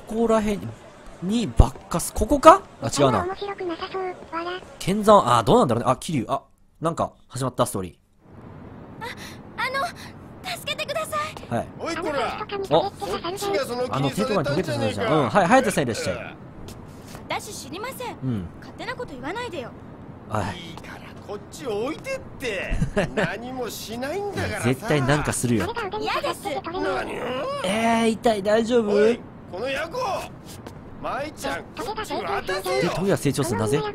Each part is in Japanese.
こらへんにバッカス、ここか？あ、違うな。剣山、あ、どうなんだろうね。あ、桐生、あ、なんか、始まった、ストーリ助けてください。 ー。はい。 おいこら、 お、 あの手とかに溶けてたじゃん。うん、はい、隼人さんいらっしゃい。 私知りません。 うん。 勝手なこと言わないでよ。 はい。 いいからこっち置いてって何もしないんだからさ。 絶対なんかするよ。 嫌です。 何痛い、大丈夫？ おいこのヤコ舞ちゃんこっち渡せで、 よ。 トゲが成長する、なぜ？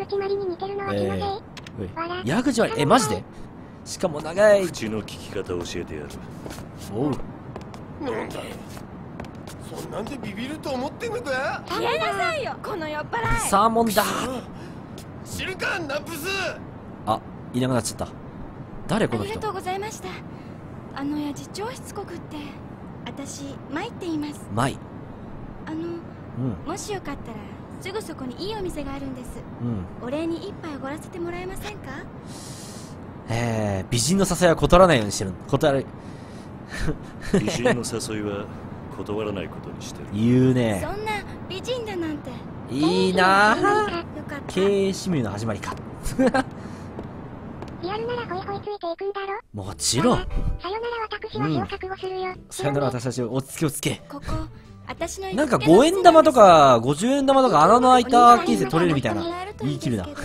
矢口まり、マジで？しかも長い。 口の聞き方教えてやる。 おう。 なんだよ、そんなんでビビると思ってんのか。 消えなさいよ、この酔っ払い。 サーモンだ。 知るかナップス。 あ、いなくなっちゃった。誰この人？ ありがとうございました。あの親父超しつこくって。私マイって言います。 マイ。 うん、もしよかったらすぐそこにいいお店があるんです。お礼に一杯おごらせてもらえませんか？ 美人の誘いは断らないようにしてる。断る。 美人の誘いは断らないことにしてる。 言うね。 そんな美人だなんて。 いいなぁ。 よかった。 経営使命の始まりか。 リアルならホイホイついていくんだろ。 もちろん。 さよなら私は火を覚悟するよ。 さよなら私たちおつけをつけ。 ここ私のなんか5円玉とか50円玉とか穴の開いた金銭取れるみたいな言い切るな。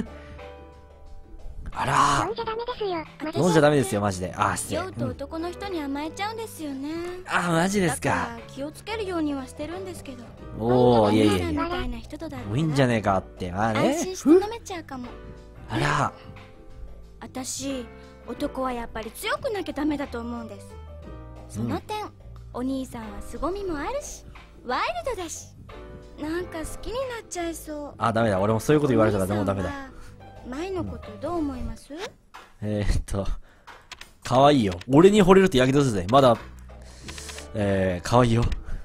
あら飲んじゃダメですよ。 飲んじゃダメですよマジで。あ、失礼。 酔うと男の人に甘えちゃうんですよね。 あ、マジですか。 だから気をつけるようにはしてるんですけど。 おー、いえいえ。 みたいな人とだったらもういいんじゃねえかって。あれ安心して飲めちゃうかも。 あら。 私男はやっぱり強くなきゃダメだと思うんです。その点、お兄さんは凄みもあるしワイルドだし、なんか好きになっちゃいそう。 あ、ダメだ。俺もそういうこと言われたらでもダメだ。 前のことどう思います？ 可愛いよ。俺に惚れるとやけどするぜ。まだ可愛いよ。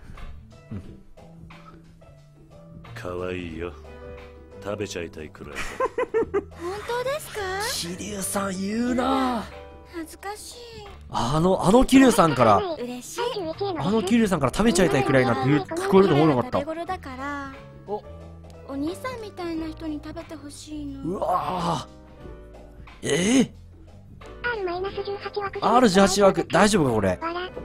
可愛いよ。食べちゃいたいくらいだ。 本当ですか？ 桐生さん言うな。 恥ずかしい。 あの桐生さんから嬉しい。 桐生さんから食べちゃいたいくらいなって聞こえると思わなかった。 食べ頃だからお兄さんみたいな人に食べてほしいの。 うわー。 R18 枠大丈夫かこれ？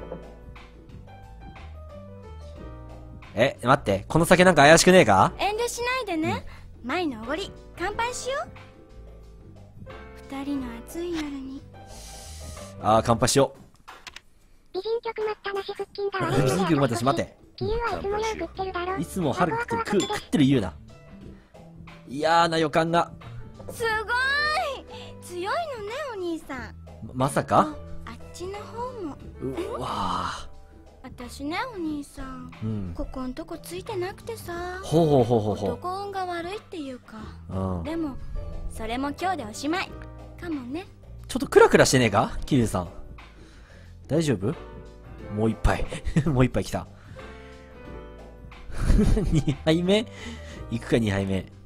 待って、この酒なんか怪しくねえか？ 遠慮しないでね。前のおごり乾杯しよう。二人の暑い夜に。 ああ、乾杯しよ美人局待ったなし腹筋がう。美人局待ったし、待て。 桐生はいつもよう食ってるだろ。 いつも春食ってる言うな。嫌な予感が。 すごい強いのねお兄さん。 まさか？ あっちの方も。 うわぁ。 私ねお兄さん、ここんとこついてなくてさ。 ほう。 男運が悪いっていうか。でもそれも今日でおしまいかもね。 ちょっとクラクラしてねえか桐生さん。大丈夫？もう一杯もう一杯来た。2杯目行くか2杯目。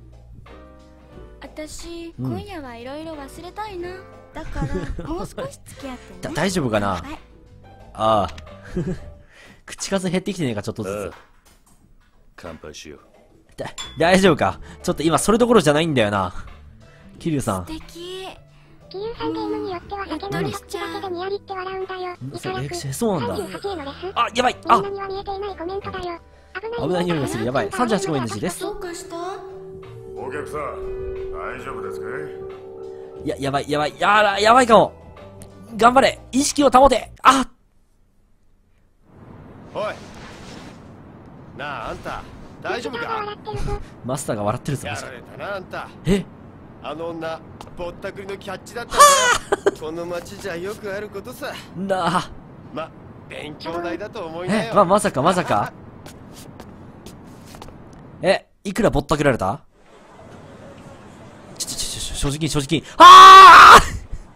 私、今夜はいろいろ忘れたいな。だからもう少し付き合ってね。 大丈夫かな？ああ口数減ってきてねえかちょっとずつ。 乾杯しよう。 大丈夫か？ちょっと今それどころじゃないんだよな桐生さん。 素敵。 桐生さんゲームによっては酒の口だけでニヤリって笑うんだよ。 そうなんだ。あ、やばい。あ、危ない匂いがする。やばい。38コメントです。 どうかした？ お客さん大丈夫ですか？ やばいかも。頑張れ、意識を保て。あ、 おいなあ、あんた大丈夫か？ マスターが笑ってるぞ。 やられたなあんた。あの女ぼったくりのキャッチだったから。この町じゃよくあることさ。 なあ、 ま、勉強代だと思いなよ。 まさかいくらぼったくられた？正直。ああ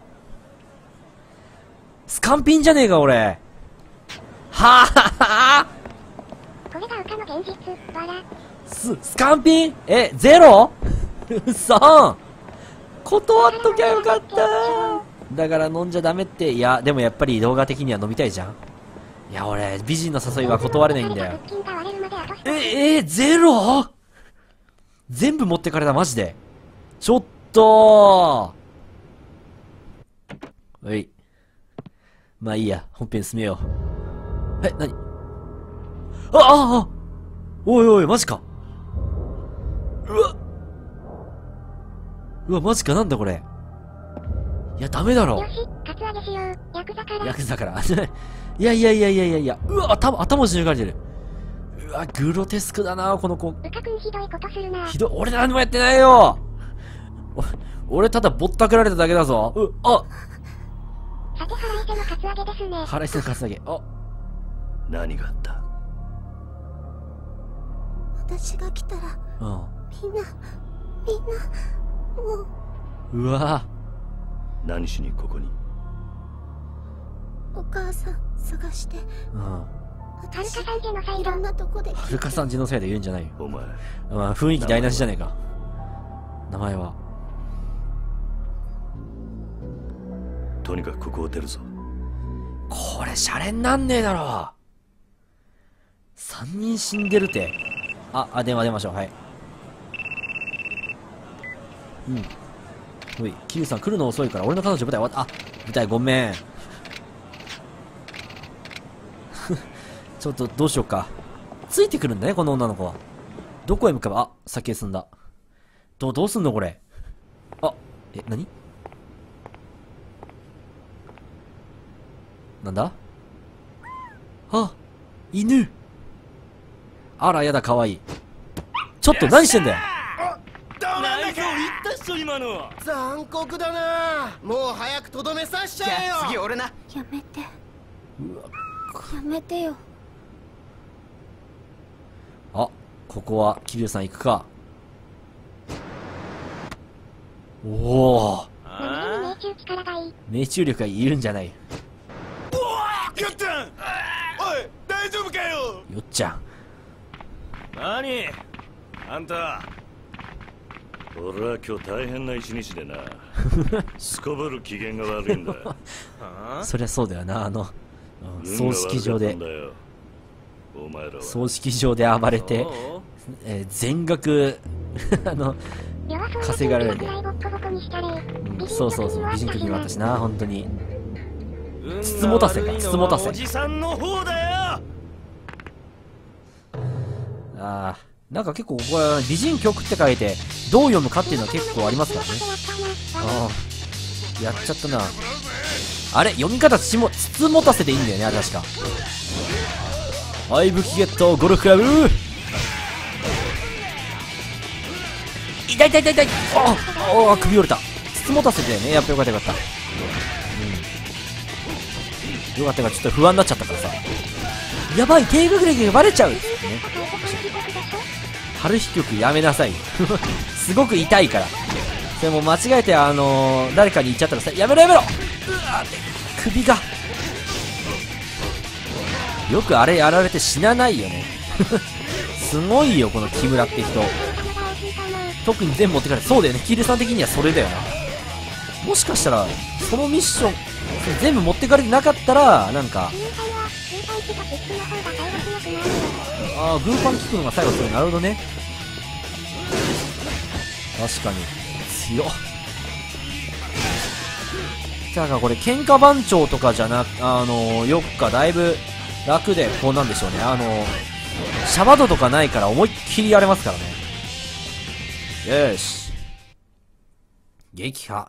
スカンピンじゃねえか俺。はあこれがウカの現実。 スカンピンゼロうそ断っときゃよかった。だから飲んじゃダメって。いやでもやっぱり動画的には飲みたいじゃん。 いや、俺、美人の誘いは断れないんだよ。ゼロ全部持ってかれた、マジで。ちょっとー。まあいいや、本編進めよう。何おいおい、マジか。うわ、マジか、なんだこれ。いや、ダメだろ。 よし、カツアゲしよう。ヤクザから。 ヤクザから。いや。うわ、頭をし抜かれてる。うわ、グロテスクだな、この子。 うかくんひどいことするな。 ひどい、俺何もやってないよ。俺ただぼったくられただけだぞ。 さて、腹いせのカツアゲですね。 腹いせのカツアゲ。 何があった？ 私が来たら、みんな、もう。 うわ何しにここに？ お母さん探して。 はるかさんジェノサイド。 いろんなとこで。 はるかさんジェノサイド言うんじゃないよ。 お前。 まあ、雰囲気台無しじゃねえか。名前は。 とにかくここを出るぞ。 これ、シャレになんねえだろ。3人死んでるって。電話出ましょう。はい。おい、キリュウさん来るの遅いから俺の彼女舞台終わった。舞台ごめん。ちょっとどうしようか。ついてくるんだね、この女の子は。どこへ向かう？先へ進んだ。どうすんのこれ。何？なんだ？犬。あら、やだ、かわいい。ちょっと何してんだよ。 何かを言ったっしょ、今のは。残酷だな。もう早くとどめさしちゃえよ。次俺な。 やめて。やめてよ。 ここは桐生さん行くか。おお。 命中力がいい。 命中力がいるんじゃない。 よっちゃん。おい、大丈夫かよ。 よっちゃん。 何？あんた。俺は今日大変な一日でな。すこぶる機嫌が悪いんだよ。 そりゃそうだよな。葬式場で暴れて、全額稼がれて、そう美人組もあったしな。本当につつもたせか。 おじさんの方だよ。 なんか結構ここは美人曲って書いてどう読むかっていうのは結構ありますからね。やっちゃったな。あれ、読み方つつもたせでいいんだよね、あれ確か。はい、武器ゲット、ゴルフクラブ。痛い。首折れた。つつもたせだよね。やっぱよかった。よかったからちょっと不安になっちゃったからさ。やばい、低学歴がバレちゃうっつってね。春日局やめなさい。すごく痛いから。それも間違えて誰かに言っちゃったらさ、やめろ。首が。よくあれやられて死なないよね。すごいよ、この木村って人。特に全部持ってかれて。そうだよね、キルさん的にはそれだよな。もしかしたらそのミッション全部持ってかれてなかったら、なんかグーパンキックのが最後強い。なるほどね。確かに強っ。だからこれ喧嘩番長とかじゃなく、よっかだいぶ楽で、こうなんでしょうね。シャバドとかないから思いっきりやれますからね。よし。撃破。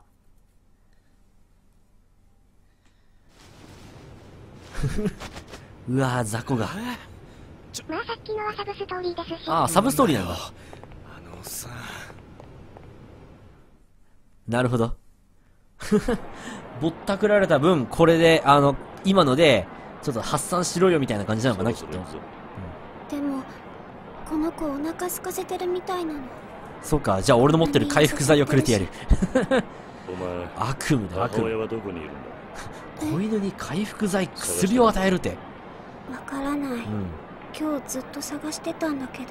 うわー、雑魚が。 まあさっきのはサブストーリーですし。 サブストーリーなんだ。なるほど。ぼったくられた分、これで、今ので、ちょっと発散しろよみたいな感じなのかな、きっと。 でも、この子お腹空かせてるみたいなの。 そうか、じゃあ俺の持ってる回復剤をくれてやる。 お前、 悪夢だ、悪夢。 母親はどこにいるんだ？ 子犬に回復剤、薬を与えるって。 わからない。今日ずっと探してたんだけど。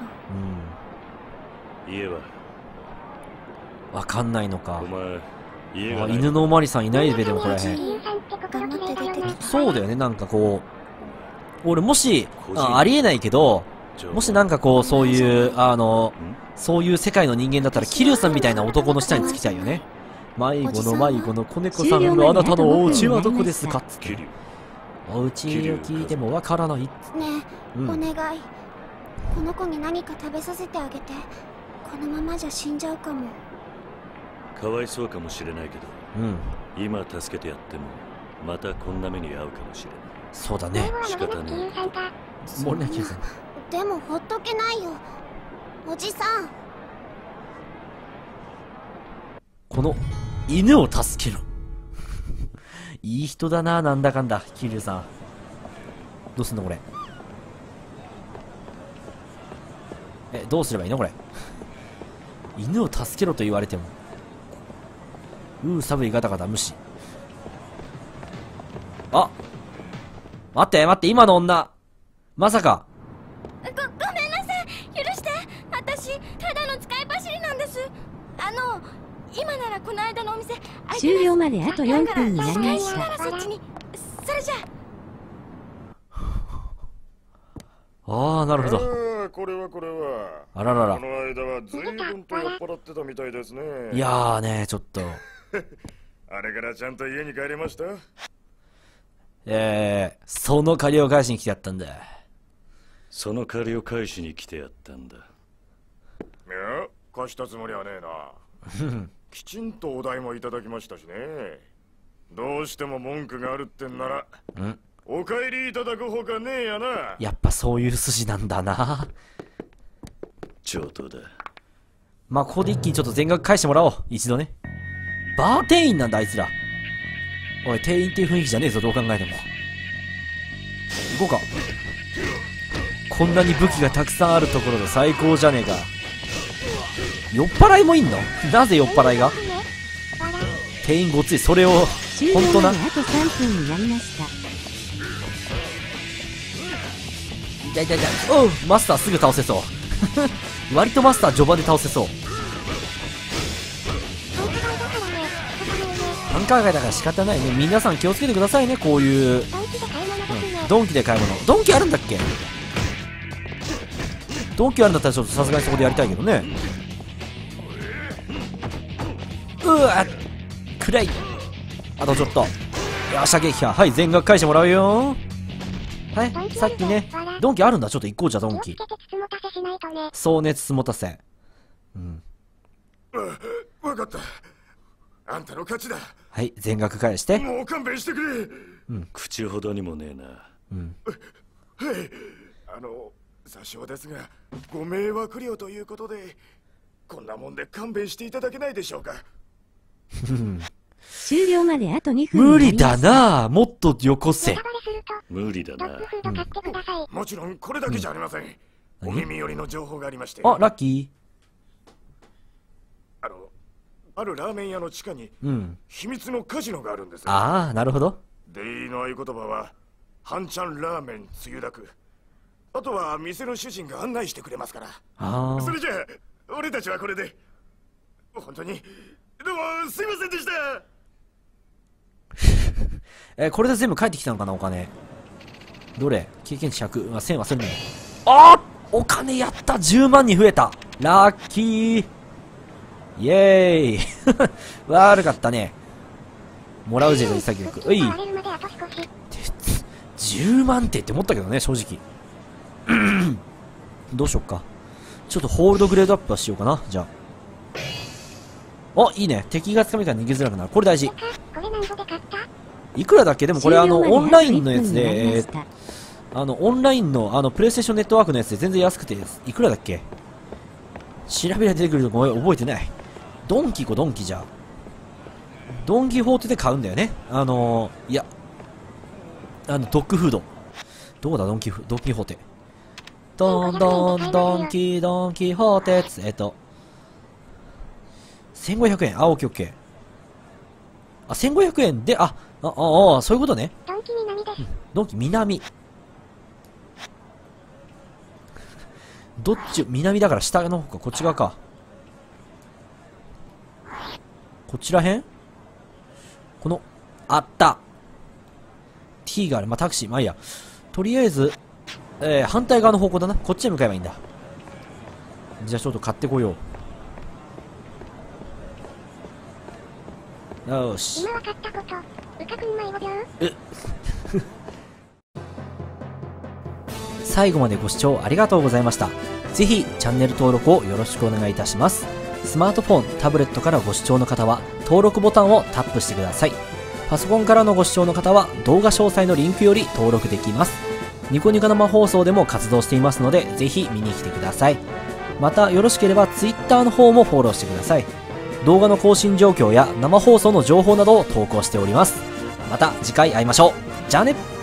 家はわかんないのか。 お前、家がない。 犬のおまわりさんいないべ、でもこれへん。 頑張って出てきた。 そうだよね、なんかこう、 俺もし、ありえないけど、もしなんかこう、そういう、そういう世界の人間だったら、桐生さんみたいな男の下につきたいよね。迷子の迷子の子猫さんのあなたのお家はどこですかつって。お家を聞いてもわからない。 ねえ、お願い。この子に何か食べさせてあげて。このままじゃ死んじゃうかも。 かわいそうかもしれないけど、今助けてやってもまたこんな目に遭うかもしれない。 そうだね。 仕方ねえ。森の桐生さん。 でもほっとけないよ、おじさん。 この犬を助けろ。いい人だな、なんだかんだ、桐生さん。どうすんのこれ。どうすればいいのこれ。犬を助けろと言われても。寒いガタガタ無視。あ、待って待って、今の女まさか。 ごめんなさい、許して。私ただの使い走りなんです。今ならこの間のお店終了まであと4分になりました。 そっちに。それじゃああ、なるほど。 これはあららら。 この間は随分と酔っ払ってたみたいですね。 いやーね、ちょっとあれからちゃんと家に帰れました？ その借りを返しに来てやったんだ。 その借りを返しに来てやったんだ。いや、貸したつもりはねえな。きちんとお代もいただきましたしね。どうしても文句があるってんなら、お帰りいただくほかねえやな。 やっぱそういう筋なんだな。 上等だ。 まあここで一気にちょっと全額返してもらおう、一度ね。バー店員なんだあいつら。おい、店員っていう雰囲気じゃねえぞ、どう考えても。行こうか。こんなに武器がたくさんあるところで最高じゃねえか。酔っ払いもいんの？なぜ酔っ払いが？店員ごっつい、それを本当な。 あと3分になりました。 痛い痛い痛い。おう、マスターすぐ倒せそう。割とマスター序盤で倒せそう。繁華街だから仕方ないね。皆さん気をつけてくださいね、こういう。ドンキで買い物。ドンキあるんだっけ？ドンキあるんだったらちょっとさすがにそこでやりたいけどね。うわ、暗い。あとちょっと。よっしゃ、撃破。はい、全額返してもらうよ。はい、さっきね。ドンキあるんだ。ちょっと行こうじゃ、ドンキ。そうね、つつもたせ。 わかった。あんたの勝ちだ。 はい、全額返して。 もう勘弁してくれ。 口ほどにもねえな。 はい。詐称ですが、ご迷惑料ということで、こんなもんで勘弁していただけないでしょうか。 終了まであと2分。 無理だな、もっとよこせ。 無理だな。 もちろんこれだけじゃありません。お耳寄りの情報がありまして。 あ、ラッキあるラーメン屋の地下に秘密のカジノがあるんです。 ああ、なるほど。 出入りの合言葉は半ちゃんラーメンつゆだく。あとは店の主人が案内してくれますから。それじゃあ俺たちはこれで。本当にどうもすいませんでした。 これで全部返ってきたのかな、お金。どれ？経験値100。1000忘れない。あー、お金やった。10万に増えた。ラッキー。イエーイ悪かったね。もらうぜ、潔く。うい。10万ってって思ったけどね、正直。どうしよっか。ちょっとホールドグレードアップはしようかな、じゃあ。あ、いいね。敵がつかめたら逃げづらくなる。これ大事。いくらだっけ？でもこれオンラインのやつで、オンラインのプレイステーションネットワークのやつで全然安くて、いくらだっけ？調べら出てくるとごめん、覚えてない。ドンキ行こう、ドンキじゃ。ドンキホーテで買うんだよね。いや、ドッグフード。どこだ、ドンキホーテ。ドンドンドンキホーテつ、1500円。あ、オッケーオッケー。あ、1500円で、そういうことね。 ドンキ南です。 ドンキ南。どっち、南だから下の方か、こっち側か。こちらへん？あった。T がある。まあ、タクシー。まあいいや。 とりあえず、反対側の方向だな。こっちへ向かえばいいんだ。じゃあちょっと買ってこよう。よーし。 今わかったこと、うかくん迷子病？ 最後までご視聴ありがとうございました。ぜひチャンネル登録をよろしくお願いいたします。スマートフォン、タブレットからご視聴の方は登録ボタンをタップしてください。パソコンからのご視聴の方は動画詳細のリンクより登録できます。ニコニコ生放送でも活動していますので、ぜひ見に来てください。またよろしければ Twitter の方もフォローしてください。動画の更新状況や生放送の情報などを投稿しております。また次回会いましょう。じゃあね。